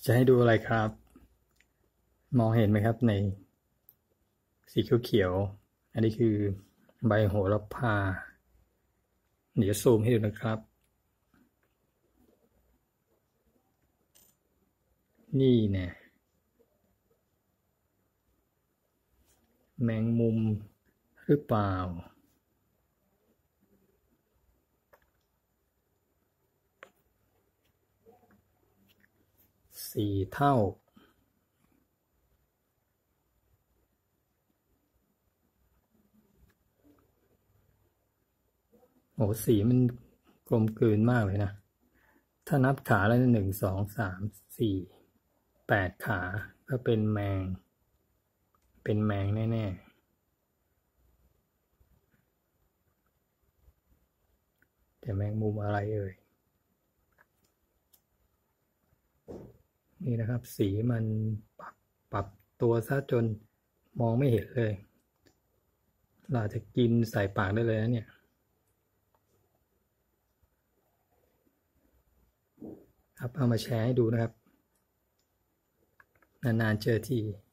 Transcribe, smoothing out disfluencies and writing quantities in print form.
จะให้ดูอะไรครับ มองเห็นไหมครับในสีเขียวๆอันนี้คือใบโหระพาเดี๋ยวซูมให้ดูนะครับนี่เนี่ยแมงมุมหรือเปล่า4 เท่าโอ้สีมันกลมกลืนมากเลยนะถ้านับขาแล้ว1 2 3 4 8 ขาก็เป็นแมงแน่ๆแต่แมงมุมอะไรเอ่ยนี่นะครับสีมันปรับตัวซะจนมองไม่เห็นเลยเราจะกินใส่ปากได้เลยนะเนี่ยครับเอามาแชร์ให้ดูนะครับนานๆเจอที